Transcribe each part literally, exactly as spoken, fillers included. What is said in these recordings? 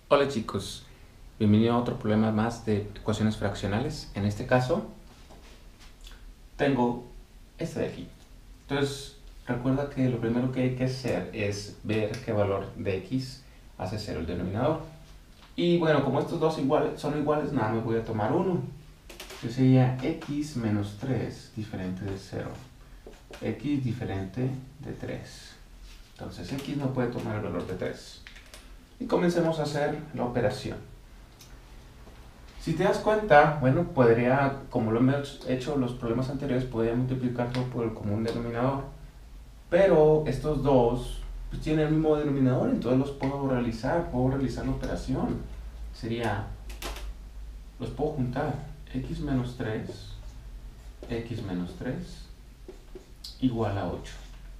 Hola chicos, bienvenido a otro problema más de ecuaciones fraccionales. En este caso, tengo este de aquí. Entonces, recuerda que lo primero que hay que hacer es ver qué valor de x hace cero el denominador. Y bueno, como estos dos iguales, son iguales, nada, me voy a tomar uno. Entonces sería x menos tres diferente de cero. X diferente de tres. Entonces x no puede tomar el valor de tres. Y comencemos a hacer la operación. Si te das cuenta, bueno, podría, como lo hemos hecho en los problemas anteriores, podría multiplicarlo por el común denominador. Pero estos dos pues, tienen el mismo denominador, entonces los puedo realizar, puedo realizar la operación. Sería, los puedo juntar, x menos tres, x menos tres, igual a ocho.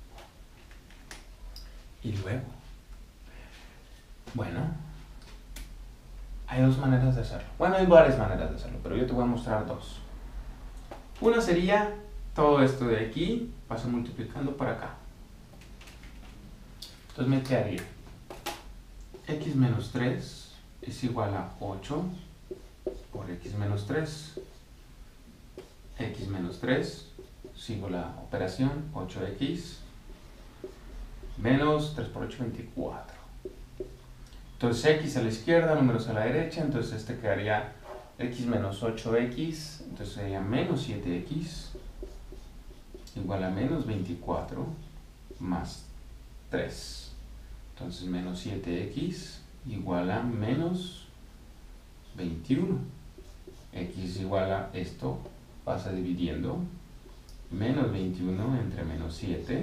Y luego, bueno, hay dos maneras de hacerlo. Bueno, hay varias maneras de hacerlo, pero yo te voy a mostrar dos. Una sería todo esto de aquí, paso multiplicando para acá. Entonces me quedaría x menos tres es igual a ocho por x menos tres. X menos tres, sigo la operación, ocho x menos tres por ocho, veinticuatro. Entonces x a la izquierda, números a la derecha, entonces este quedaría x menos ocho x, entonces sería menos siete x igual a menos veinticuatro más tres. Entonces menos siete x igual a menos veintiuno. X igual a esto, pasa dividiendo, menos veintiuno entre menos siete.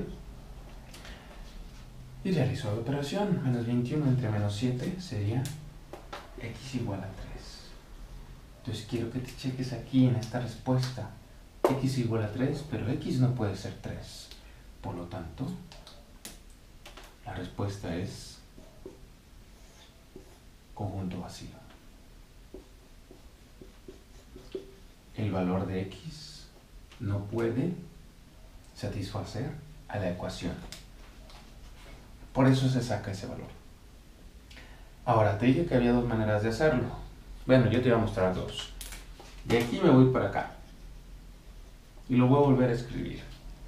Y realizo la operación, menos veintiuno entre menos siete sería x igual a tres. Entonces quiero que te cheques aquí en esta respuesta. X igual a tres, pero x no puede ser tres. Por lo tanto, la respuesta es conjunto vacío. El valor de x no puede satisfacer a la ecuación. Por eso se saca ese valor. Ahora, te dije que había dos maneras de hacerlo. Bueno, yo te voy a mostrar dos. De aquí me voy para acá. Y lo voy a volver a escribir.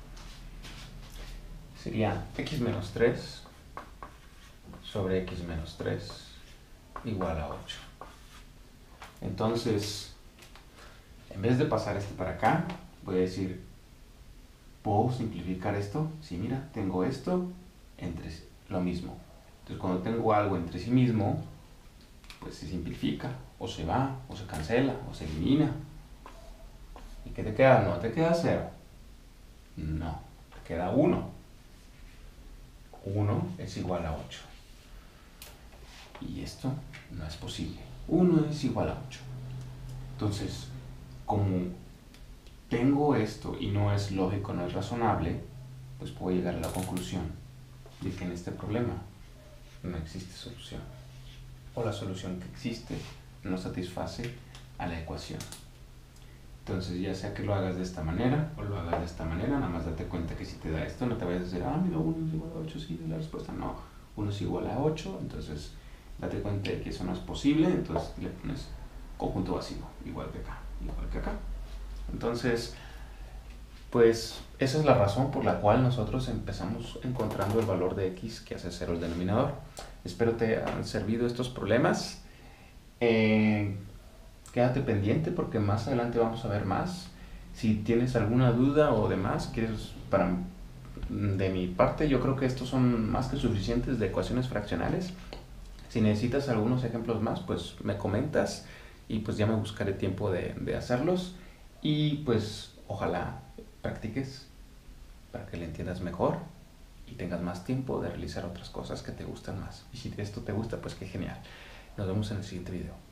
Sería x menos tres sobre x menos tres igual a ocho. Entonces, en vez de pasar este para acá, voy a decir, ¿puedo simplificar esto? Sí, mira, tengo esto entre lo mismo. Entonces, cuando tengo algo entre sí mismo, pues se simplifica, o se va, o se cancela, o se elimina. ¿Y qué te queda? No te queda cero. No, te queda uno. uno es igual a ocho. Y esto no es posible. uno es igual a ocho. Entonces, como tengo esto y no es lógico, no es razonable, pues puedo llegar a la conclusión de que en este problema no existe solución. O la solución que existe no satisface a la ecuación. Entonces, ya sea que lo hagas de esta manera o lo hagas de esta manera, nada más date cuenta que si te da esto, no te vayas a decir, ah, mira, uno es igual a ocho, sí, la respuesta no. uno es igual a ocho, entonces date cuenta de que eso no es posible, entonces le pones conjunto vacío, igual que acá, igual que acá. Entonces, pues esa es la razón por la cual nosotros empezamos encontrando el valor de x que hace cero el denominador. Espero te han servido estos problemas. Eh, quédate pendiente porque más adelante vamos a ver más. Si tienes alguna duda o demás, quieres para de mi parte, yo creo que estos son más que suficientes de ecuaciones fraccionales. Si necesitas algunos ejemplos más, pues me comentas y pues ya me buscaré tiempo de, de hacerlos. Y pues ojalá practiques para que le entiendas mejor y tengas más tiempo de realizar otras cosas que te gustan más. Y si esto te gusta, pues qué genial. Nos vemos en el siguiente video.